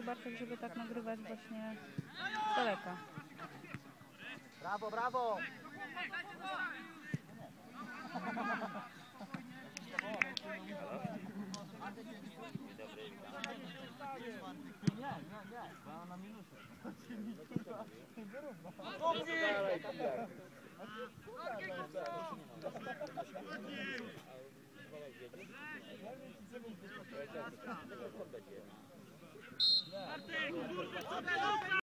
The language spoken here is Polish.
Bartek, żeby tak nagrywać właśnie z daleka. Brawo, brawo! Na minusie.